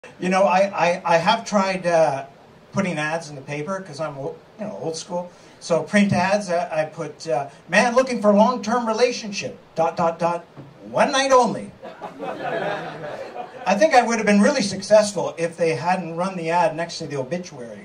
You know, I have tried putting ads in the paper because I'm old school. So print ads, I put man looking for long-term relationship. ... One night only. I think I would have been really successful if they hadn't run the ad next to the obituary.